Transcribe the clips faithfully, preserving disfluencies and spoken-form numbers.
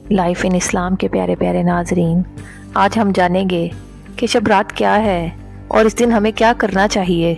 Life in इस्लाम के प्यारे प्यारे नाजरीन, आज हम जानेंगे कि शब रात क्या है और इस दिन हमें क्या करना चाहिए।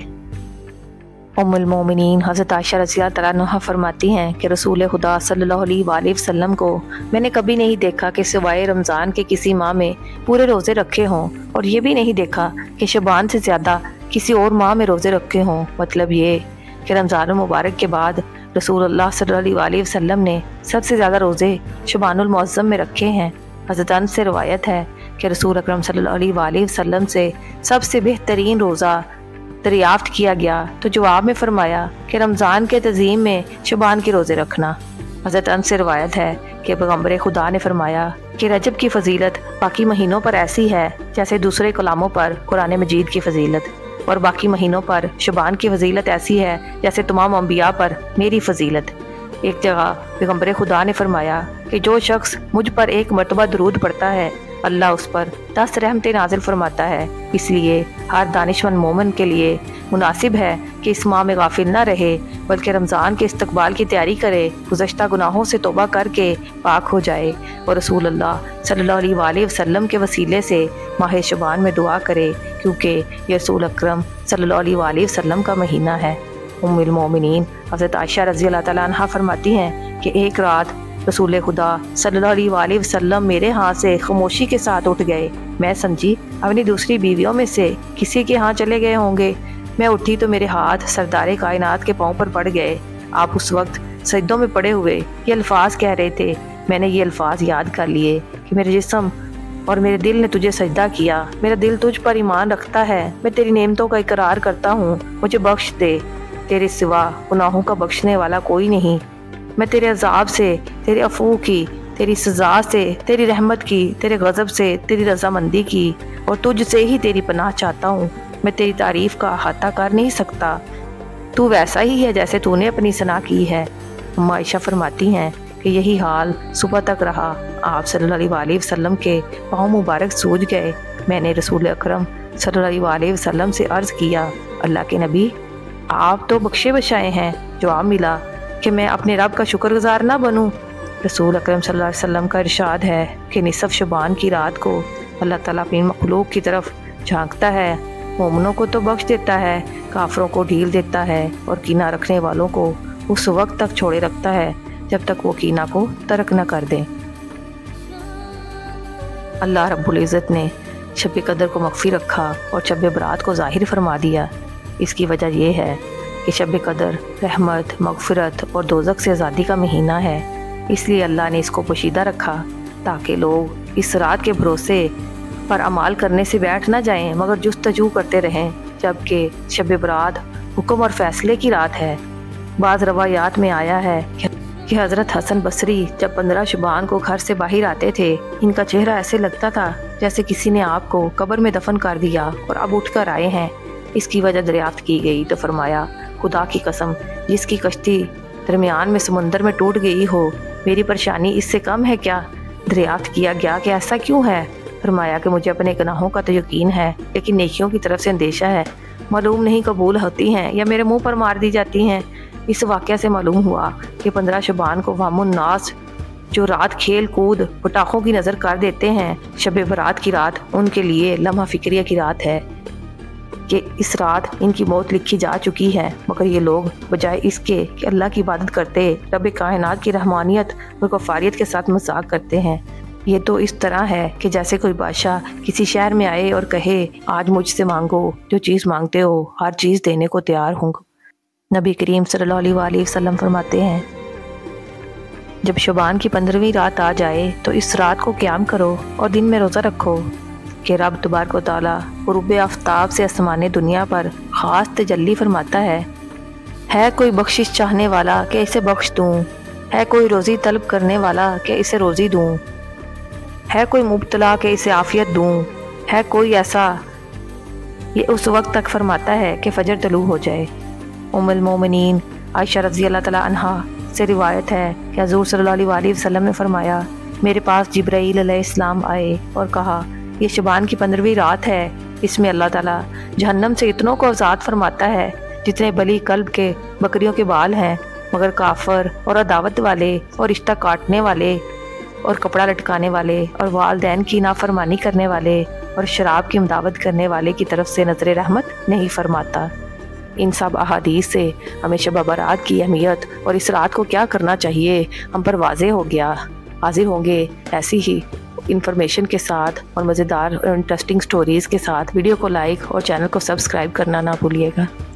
उम्मुल मोमिनीन हज़रत आयशा रज़ियल्लाहु तआला अन्हा फरमाती हैं कि रसूल खुदा सल्लल्लाहु अलैहि वसल्लम को मैंने कभी नहीं देखा कि सिवाय रमज़ान के किसी माह में पूरे रोज़े रखे हों, और ये भी नहीं देखा कि शबान से ज़्यादा किसी और माह में रोज़े रखे हों। मतलब ये कि रमज़ान मुबारक के बाद रसूलुल्लाह सल्लल्लाहु अलैहि वसल्लम ने सबसे ज़्यादा रोज़े शबानुल मुअज़्ज़म में रखे हैं। हज़रत अनस से रवायत है कि रसूल अकरम सल्लल्लाहु अलैहि वसल्लम से सबसे बेहतरीन रोज़ा दरियाफ्त किया गया तो जवाब में फरमाया कि रमज़ान के तज़ीम में शबान के रोज़े रखना। हज़रत अनस से रवायत है कि पैगम्बर खुदा ने फरमाया कि रजब की फ़जीलत बाकी महीनों पर ऐसी है जैसे दूसरे कलामों पर कुरान मजीद की फ़जीलत, और बाकी महीनों पर शबान की फजीलत ऐसी है जैसे तमाम अम्बिया पर मेरी फजीलत। एक जगह पैगम्बर खुदा ने फरमाया कि जो शख्स मुझ पर एक मरतबा दरूद पढ़ता है अल्लाह उस पर दस रहमतें नाजिल फरमाता है। इसलिए हर दानिशमंद मोमिन के लिए मुनासिब है कि इस माह में गाफिल न रहे, बल्कि रमज़ान के इस्तकबाल की तैयारी करे, गुज़श्ता गुनाहों से तौबा करके पाक हो जाए और रसूलुल्लाह सल्लल्लाहु अलैहि वसल्लम के वसीले से माह शबान में दुआ करे, क्योंकि ये रसूल अकरम सल्लल्लाहु अलैहि वसल्लम का महीना है। उम्मुल मोमिनीन हज़रत आयशा रज़ियल्लाहु तआला अन्हा फरमाती हैं कि एक रात रसूल खुदा सल्लल्लाहु अलैहि वसल्लम मेरे हाथ से खामोशी के साथ उठ गए। मैं समझी अपनी दूसरी बीवियों में से किसी के यहाँ चले गए होंगे। मैं उठी तो मेरे हाथ सरदारे कायनात के पाँव पर पड़ गए। आप उस वक्त सजदों में पड़े हुए ये अल्फाज कह रहे थे। मैंने ये अल्फाज याद कर लिए कि मेरे जिस्म और मेरे दिल ने तुझे सजदा किया, मेरा दिल तुझ पर ईमान रखता है, मैं तेरी नेमतों का इकरार करता हूँ, मुझे बख्श दे, तेरे सिवा गुनाहों का बख्शने वाला कोई नहीं। मैं तेरे अजाब से, तेरे अफू की, तेरी सज़ा से, तेरी रहमत की, तेरे गज़ब से, तेरी रज़ामंदी की और तुझसे ही तेरी पनाह चाहता हूँ। मैं तेरी तारीफ़ का अहाता कर नहीं सकता, तू वैसा ही है जैसे तूने अपनी सना की है। अम्मा आयशा फरमाती हैं कि यही हाल सुबह तक रहा। आप सल्लल्लाहु अलैहि वसल्लम के पाँव मुबारक सूज गए। मैंने रसूल अकरम सल्लल्लाहु अलैहि वसल्लम से अर्ज़ किया, अल्लाह के नबी, आप तो बख्शे बशाए हैं। जवाब मिला कि मैं अपने रब का शुक्रगुजार ना बनूं। रसूल अकरम सल्लल्लाहु अलैहि वसल्लम का इरशाद है कि निसफ शबान की रात को अल्लाह ताला अपनी मखलूक की तरफ झांकता है, मोमिनों को तो बख्श देता है, काफरों को ढील देता है और कीना रखने वालों को उस वक्त तक छोड़े रखता है जब तक वो कीना को तर्क न कर दें। अल्लाह रब्बुल इज़्ज़त ने शब कदर को मख्फी रखा और शब बरात को ज़ाहिर फरमा दिया। इसकी वजह यह है कि शब कदर रहमत, मगफिरत और दोज़ख से आज़ादी का महीना है। इसलिए अल्लाह ने इसको पोशीदा रखा ताकि लोग इस रात के भरोसे पर अमाल करने से बैठ ना जाएं, मगर जुस्तजू करते रहें, जबकि शब बरात हुक्म और फैसले की रात है। बाज़ रवायात में आया है कि हज़रत हसन बसरी जब पंद्रह शुबान को घर से बाहर आते थे, इनका चेहरा ऐसे लगता था जैसे किसी ने आपको कब्र में दफन कर दिया और अब उठकर आए हैं। इसकी वजह दरियाफ्त की गई तो फरमाया, खुदा की कसम, जिसकी कश्ती दरमियान में समुंदर में टूट गई हो, मेरी परेशानी इससे कम है क्या? दरियाफ्त किया गया कि ऐसा क्यों है? फरमाया कि मुझे अपने गुनाहों का तो यकीन है, लेकिन नेकियों की तरफ से अंदेशा है, मालूम नहीं कबूल होती हैं या मेरे मुंह पर मार दी जाती हैं। इस वाक़या से मालूम हुआ कि पंद्रह शबान को वामुन नास जो रात खेल कूद पटाखों की नज़र कर देते हैं, शब बरात की रात उनके लिए लम्हा फिक्रिया की रात है कि इस रात इनकी मौत लिखी जा चुकी है, मगर ये लोग बजाय इसके कि अल्लाह की इबादत करते रब कायनात की रहमानियत और गफ़ारियत के साथ मजाक करते हैं। ये तो इस तरह है कि जैसे कोई बादशाह किसी शहर में आए और कहे, आज मुझसे मांगो, जो चीज़ मांगते हो हर चीज़ देने को तैयार हूँ। नबी करीम सल्लल्लाहु अलैहि वसल्लम फरमाते हैं, जब शबान की पंद्रहवीं रात आ जाए तो इस रात को क़याम करो और दिन में रोज़ा रखो कि रब तबारक व तआला गुरूब आफ्ताब से आसमान दुनिया पर ख़ास तजल्ली फरमाता है। है कोई बख्शिश चाहने वाला कि इसे बख्श दूँ, है कोई रोज़ी तलब करने वाला कि इसे रोज़ी दूँ, है कोई मुब्तला कि इसे आफ़ियत दूँ, है कोई ऐसा, ये उस वक्त तक फरमाता है कि फ़जर तलू हो जाए। उम्मुल मोमिनीन आयशा रज़ियल्लाहु तआला अन्हा से रिवायत है कि हज़ूर सल्लल्लाहु अलैहि वसल्लम ने फरमाया, मेरे पास जिब्राईल अलैहिस्सलाम आए और कहा, ये शबान की पंद्रहवीं रात है, इसमें अल्लाह ताला जहन्नम से इतनों को आज़ाद फरमाता है जितने बली कल्ब के बकरियों के बाल हैं, मगर काफर और अदावत वाले और रिश्ता काटने वाले और कपड़ा लटकाने वाले और वालदैन की नाफरमानी करने वाले और शराब की मुदावत करने वाले की तरफ से नजर रहमत नहीं फरमाता। इन सब अहादीस से हमें शब बारात की अहमियत और इस रात को क्या करना चाहिए हम पर वाजे हो गया। हाजिर होंगे ऐसी ही इंफॉर्मेशन के साथ और मज़ेदार और इंटरेस्टिंग स्टोरीज़ के साथ। वीडियो को लाइक और चैनल को सब्सक्राइब करना ना भूलिएगा।